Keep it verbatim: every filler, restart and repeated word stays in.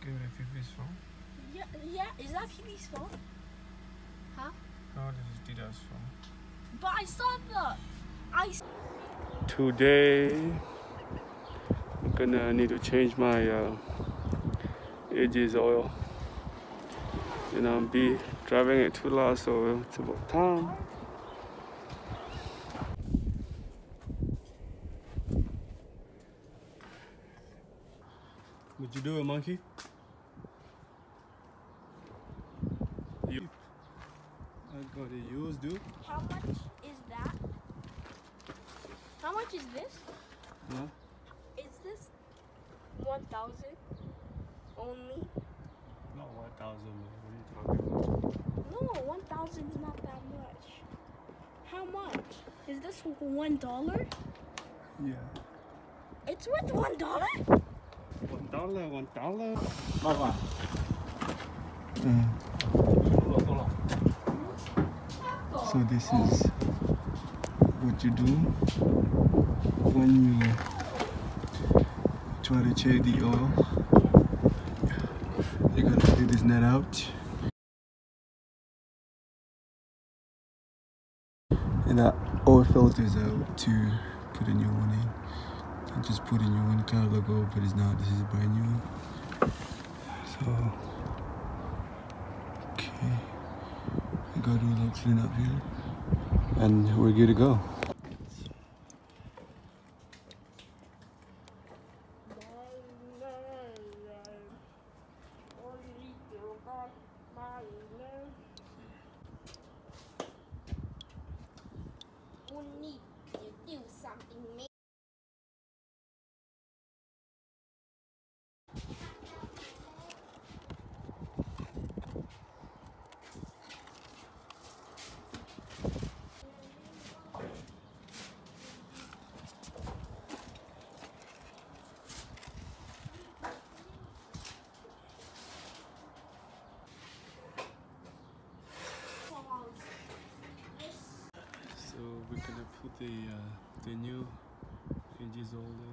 give it Fifi's phone. Yeah, yeah. Is that Fifi's phone? Huh? No, this is Dida's phone. But I saw the. I. Today, I'm gonna need to change my uh, Aegis oil. You know, I'll be driving it too long, so it's about time. What you doing, monkey? You. I got it used, dude. How much is that? How much is this? Huh? Is this one thousand only? Not one thousand, man. What are you talking about? No, one thousand is not that much. How much? Is this one dollar? Yeah. It's worth one dollar? One dollar, one dollar. Mama. Mm. So this is what you do when you try to change the oil. You're gonna take this net out, and that oil filters out to put a new one in. And just put in your one car logo, but it's not. This is brand new. So okay, we got all that clean up here, and we're good to go. We need to do something, man. So we're gonna put the uh, the new Aegis oil